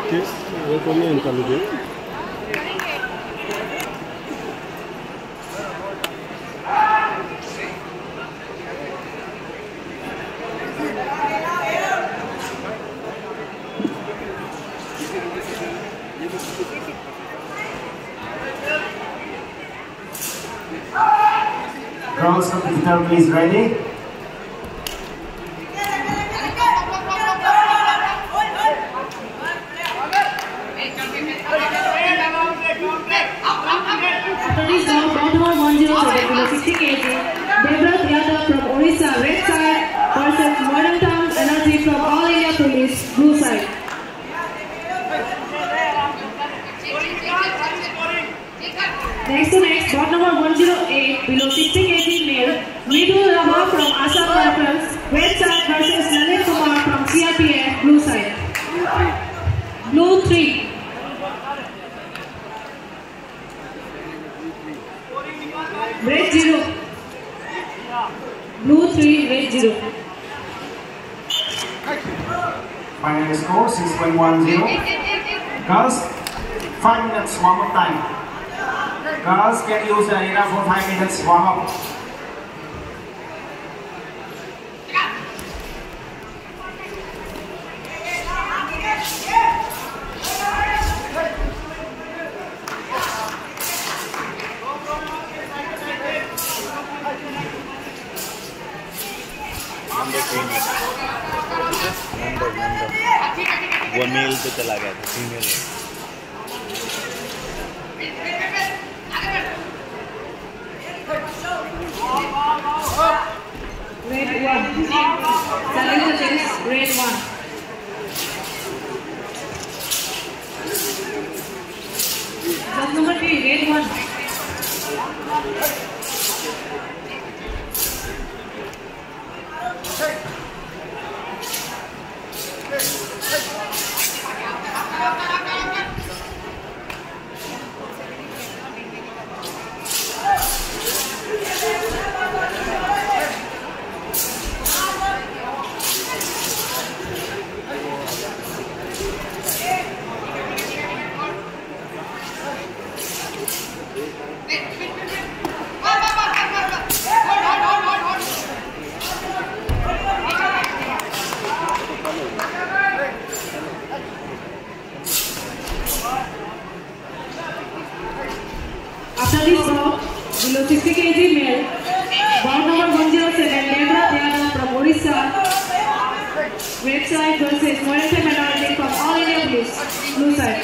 वो कौन है इनका मुझे Girls computer, please ready. After this round, bout number 107 below 60 kg, Devrat Yadav from Orissa, red side versus Modern Times Energy from All India Police, blue side. Next to next, bout number 108 below 60 kg male, Ridu Rama from Assam Rifles, red side versus Lalit Kumar from CRPF, blue side. Blue 3. Red 0. Blue 3, red 0. Final score 6.10. Girls, 5 minutes warm-up time. Girls can use the arena for 5 minutes warm-up. वो mail पे चला गया था female Red 1. Sagar chase, red 1. Just number 3, red 1. After this round, below 60 kg male, bout number 107, Devrat Yadav from Orissa, red side versus Modern Minority from All India Police, blue side.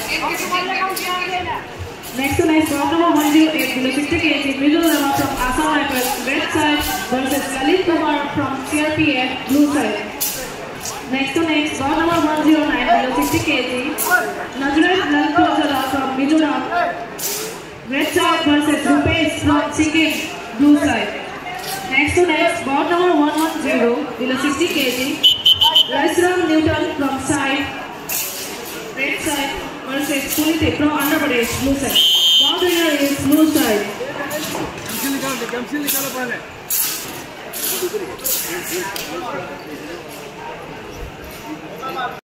Next to next, bout number 108, below 60 kg, Ridu Rama from Assam Rifles, red side versus Lalit Kumar from CRPF, blue side. Next to next, bout number 109, below 60 kg, Najrat Lalkojala from Mizoram, red side versus Rupesh from Sikkim, blue side. Next to next, bout number 110, below 60 kg, Rajram Newton from side, red side versus Punit from Andhra Pradesh, blue side. Bout winner is blue side.